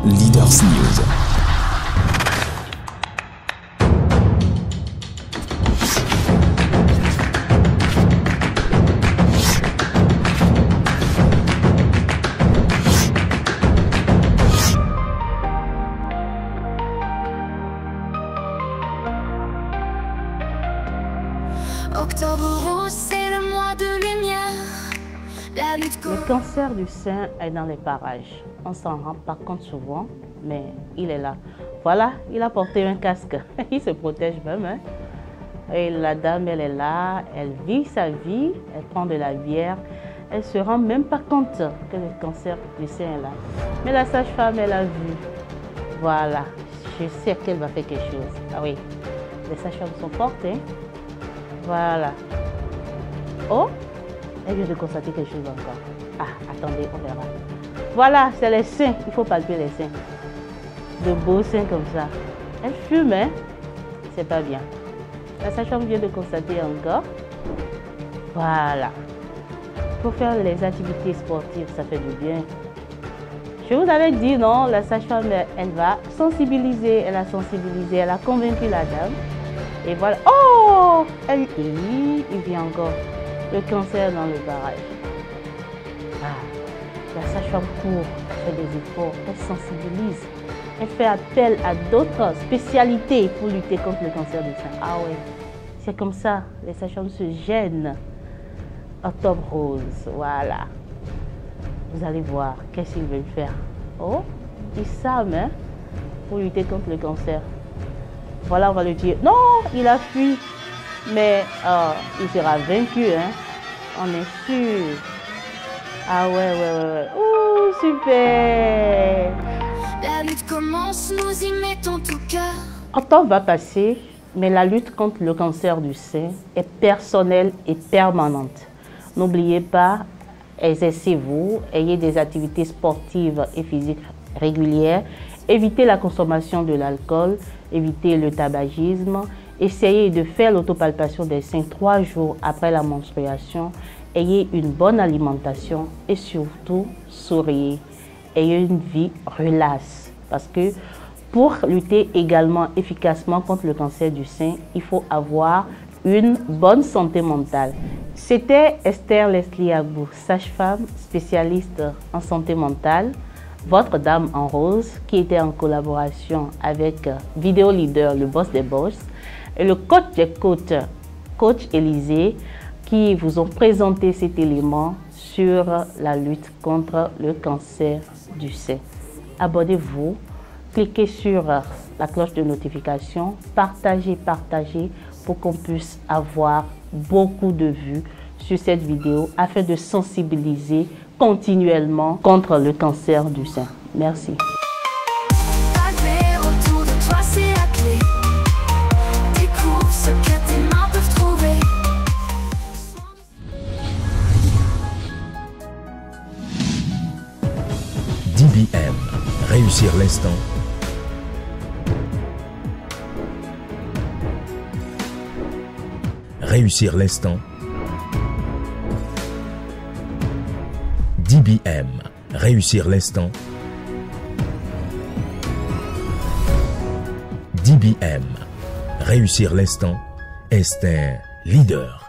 Leaders News. Octobre rose, c'est le mois de lumière. Le cancer du sein est dans les parages. On s'en rend pas compte souvent, mais il est là. Voilà, il a porté un casque. Il se protège même. Hein. Et la dame, elle est là, elle vit sa vie, elle prend de la bière. Elle se rend même pas compte que le cancer du sein est là. Mais la sage-femme, elle a vu. Voilà, je sais qu'elle va faire quelque chose. Ah oui, les sages-femmes sont fortes, hein. Voilà. Oh, elle vient de constater quelque chose encore. Ah, attendez, on verra. Voilà, c'est les seins. Il faut palper les seins. De beaux seins comme ça. Elle fume, hein. C'est pas bien. La sage-femme vient de constater encore. Voilà. Il faut faire les activités sportives, ça fait du bien. Je vous avais dit, non, la sage-femme, elle va sensibiliser. Elle a sensibilisé, elle a convaincu la dame. Et voilà. Oh, il vient encore. Le cancer dans le barrage. Ah, la sage-femme court, elle fait des efforts, elle sensibilise. Elle fait appel à d'autres spécialités pour lutter contre le cancer du sein. Ah ouais, c'est comme ça. Les sages-femmes se gênent. Octobre rose, voilà. Vous allez voir, qu'est-ce qu'ils veulent faire. Oh, ils savent, hein, pour lutter contre le cancer. Voilà, on va le dire. Non, il a fui. Mais il sera vaincu, hein. On est sûr. Ah ouais. Ouh, super. La lutte commence, nous y mettons tout cœur. Octobre va passer, mais la lutte contre le cancer du sein est personnelle et permanente. N'oubliez pas, exercez-vous, ayez des activités sportives et physiques régulières, évitez la consommation de l'alcool, évitez le tabagisme, essayez de faire l'autopalpation des seins 3 jours après la menstruation, ayez une bonne alimentation et surtout souriez, ayez une vie relaxe parce que pour lutter également efficacement contre le cancer du sein, il faut avoir une bonne santé mentale. C'était Esther Leslie Agbou, sage-femme spécialiste en santé mentale, votre dame en rose, qui était en collaboration avec Vidéo Leader, le boss des boss, et le coach des coachs, coach Élisée, qui vous ont présenté cet élément sur la lutte contre le cancer du sein. Abonnez-vous, cliquez sur la cloche de notification, partagez pour qu'on puisse avoir beaucoup de vues sur cette vidéo afin de sensibiliser continuellement contre le cancer du sein. Merci. Autour de toi, c'est la clé. Découvre ce que tes mains peuvent trouver. DBM, réussir l'instant. Réussir l'instant. DBM, réussir l'instant. DBM, réussir l'instant est un leader.